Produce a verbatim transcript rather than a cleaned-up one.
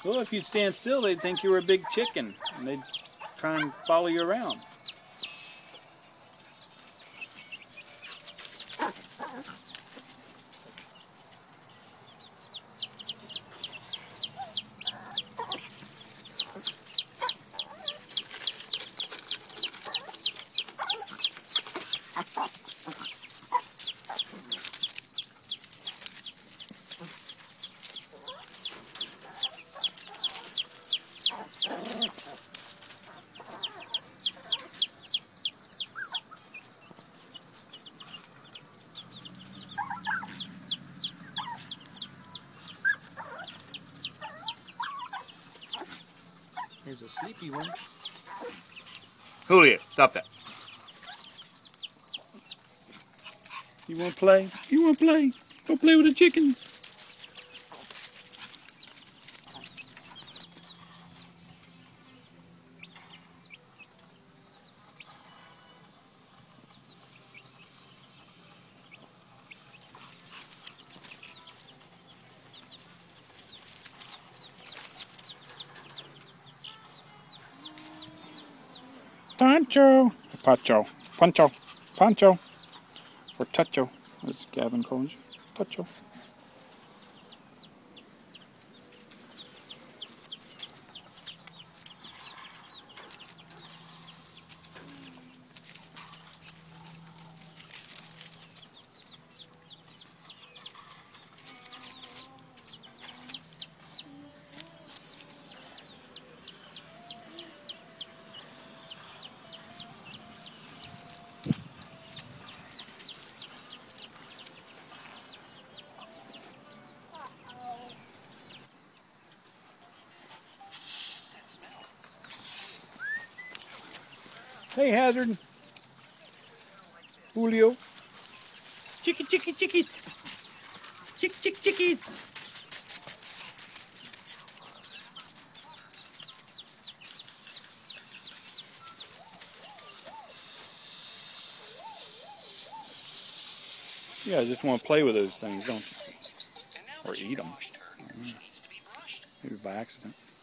Well, if you'd stand still, they'd think you were a big chicken, and they'd try and follow you around. Here's a sleepy one. Julio, stop that. You want to play? You want to play? Go play with the chickens. Pancho, Pacho, Pancho, Pancho, or Tacho, as Gavin calls you, Tacho. Hey, Hazard. Julio. Chicky, chicky, chicky. Chick, chick, chicky. Yeah, I just want to play with those things, don't you? Or eat them. Maybe by accident.